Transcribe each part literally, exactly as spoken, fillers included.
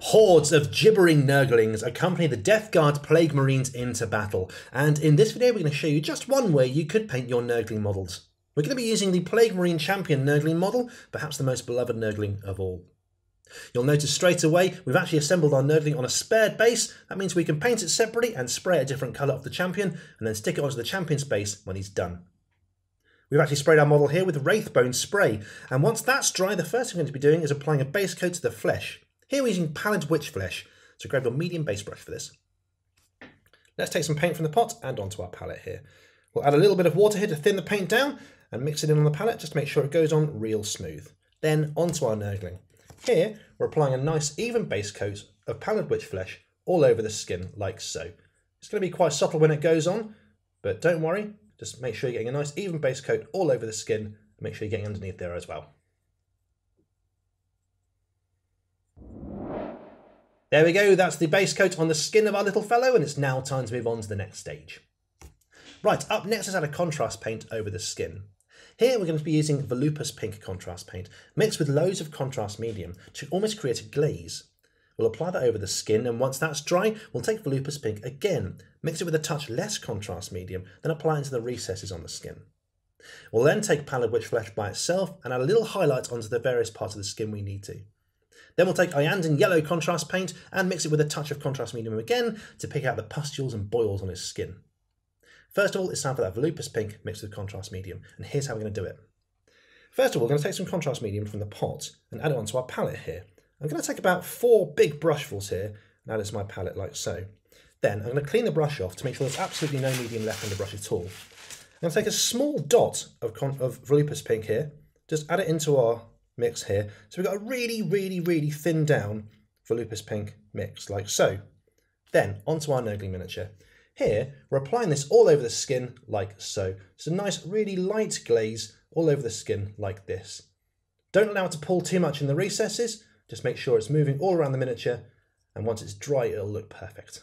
Hordes of gibbering Nurglings accompany the Death Guard Plague Marines into battle, and in this video we're going to show you just one way you could paint your Nurgling models. We're going to be using the Plague Marine Champion Nurgling model, perhaps the most beloved Nurgling of all. You'll notice straight away we've actually assembled our Nurgling on a spared base. That means we can paint it separately and spray a different colour of the champion, and then stick it onto the champion's base when he's done. We've actually sprayed our model here with Wraithbone spray, and once that's dry, the first thing we're going to be doing is applying a base coat to the flesh. Here we're using Pallid Witch Flesh, so grab your medium base brush for this. Let's take some paint from the pot and onto our palette here. We'll add a little bit of water here to thin the paint down and mix it in on the palette just to make sure it goes on real smooth. Then onto our Nurgling. Here we're applying a nice even base coat of Pallid Witch Flesh all over the skin like so. It's going to be quite subtle when it goes on, but don't worry, just make sure you're getting a nice even base coat all over the skin and make sure you're getting underneath there as well. There we go, that's the base coat on the skin of our little fellow, and it's now time to move on to the next stage. Right, up next is add a contrast paint over the skin. Here we're going to be using Volupus Pink contrast paint, mixed with loads of contrast medium to almost create a glaze. We'll apply that over the skin, and once that's dry, we'll take Volupus Pink again, mix it with a touch less contrast medium, then apply it into the recesses on the skin. We'll then take Pallid Witch Flesh by itself and add a little highlight onto the various parts of the skin we need to. Then we'll take Iyanden Yellow contrast paint and mix it with a touch of contrast medium again to pick out the pustules and boils on his skin. First of all, it's time for that Volupus Pink mixed with contrast medium, and here's how we're going to do it. First of all, we're going to take some contrast medium from the pot and add it onto our palette here. I'm going to take about four big brushfuls here and add it to my palette like so. Then I'm going to clean the brush off to make sure there's absolutely no medium left on the brush at all. I'm going to take a small dot of, of Volupus Pink here, just add it into our mix here. So we've got a really, really, really thinned down Volupus Pink mix, like so. Then onto our Nurgling miniature. Here, we're applying this all over the skin, like so. It's a nice, really light glaze all over the skin, like this. Don't allow it to pull too much in the recesses. Just make sure it's moving all around the miniature, and once it's dry, it'll look perfect.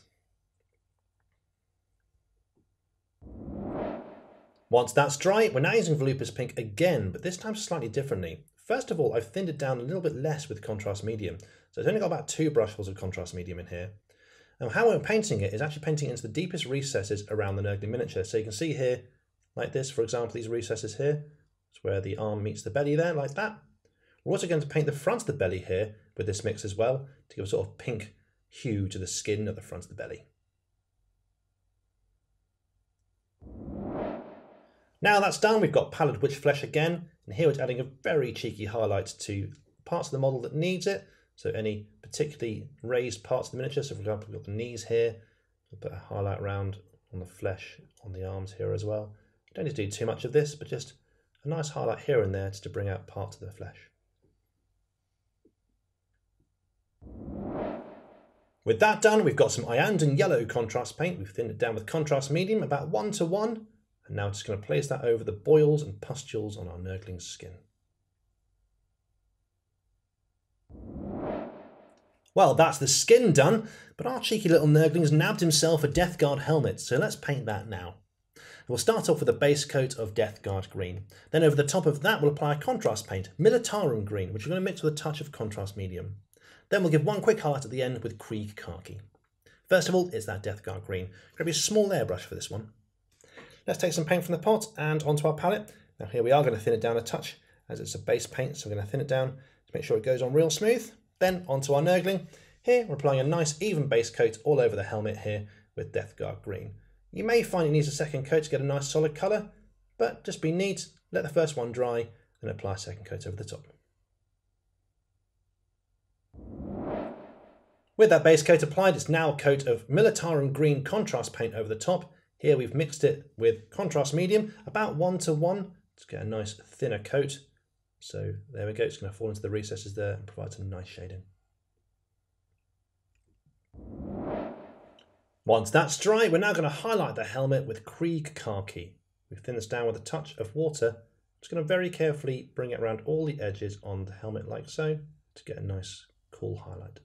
Once that's dry, we're now using Volupus Pink again, but this time slightly differently. First of all, I've thinned it down a little bit less with contrast medium. So it's only got about two brushfuls of contrast medium in here. And how we're painting it is actually painting it into the deepest recesses around the Nurgling miniature. So you can see here, like this, for example, these recesses here. It's where the arm meets the belly there, like that. We're also going to paint the front of the belly here with this mix as well, to give a sort of pink hue to the skin at the front of the belly. Now that's done, we've got Pallid Witch Flesh again, and here it's adding a very cheeky highlight to parts of the model that needs it. So any particularly raised parts of the miniature, so for example we've got the knees here, we'll put a highlight around on the flesh, on the arms here as well. Don't need to do too much of this, but just a nice highlight here and there just to bring out parts of the flesh. With that done, we've got some Iyanden Yellow contrast paint. We've thinned it down with contrast medium, about one to one. And now just going to place that over the boils and pustules on our Nurgling's skin. Well, that's the skin done, but our cheeky little Nurgling's nabbed himself a Death Guard helmet, so let's paint that now. We'll start off with a base coat of Death Guard green. Then over the top of that we'll apply a contrast paint, Militarum green, which we're going to mix with a touch of contrast medium. Then we'll give one quick highlight at the end with Krieg khaki. First of all, it's that Death Guard green. Grab your small airbrush for this one. Let's take some paint from the pot and onto our palette. Now here we are going to thin it down a touch as it's a base paint, so we're going to thin it down to make sure it goes on real smooth. Then onto our Nurgling. Here we're applying a nice even base coat all over the helmet here with Death Guard green. You may find it needs a second coat to get a nice solid colour, but just be neat, let the first one dry and apply a second coat over the top. With that base coat applied, it's now a coat of Militarum green contrast paint over the top. Here we've mixed it with contrast medium, about one to one, to get a nice thinner coat. So there we go, it's going to fall into the recesses there and provide some nice shading. Once that's dry, we're now going to highlight the helmet with Krieg khaki. We've thinned this down with a touch of water. Just going to very carefully bring it around all the edges on the helmet like so, to get a nice cool highlight.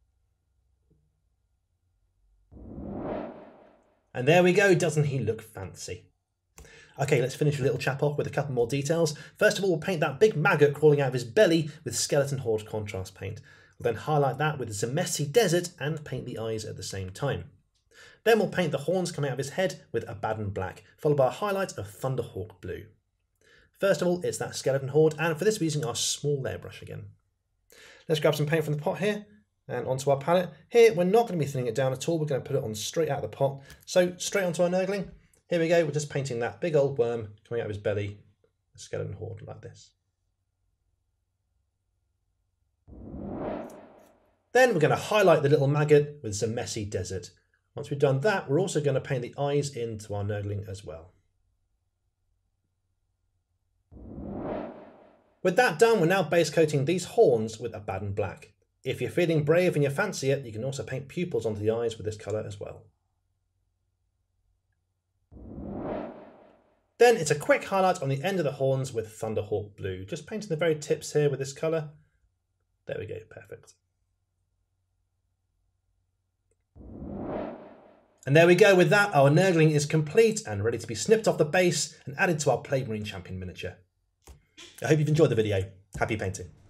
And there we go, doesn't he look fancy? Okay, let's finish the little chap off with a couple more details. First of all, we'll paint that big maggot crawling out of his belly with Skeleton Horde contrast paint. We'll then highlight that with some messy desert and paint the eyes at the same time. Then we'll paint the horns coming out of his head with Abaddon black, followed by a highlight of Thunderhawk blue. First of all, it's that skeleton horde, and for this we're using our small airbrush again. Let's grab some paint from the pot here and onto our palette. Here we're not going to be thinning it down at all, we're going to put it on straight out of the pot. So straight onto our Nurgling. Here we go, we're just painting that big old worm coming out of his belly, a skeleton horde like this. Then we're going to highlight the little maggot with some messy desert. Once we've done that, we're also going to paint the eyes into our Nurgling as well. With that done, we're now base coating these horns with Abaddon black. If you're feeling brave and you fancy it, you can also paint pupils onto the eyes with this colour as well. Then it's a quick highlight on the end of the horns with Thunderhawk blue. Just painting the very tips here with this colour. There we go, perfect. And there we go, with that our Nurgling is complete and ready to be snipped off the base and added to our Plague Marine Champion miniature. I hope you've enjoyed the video. Happy painting.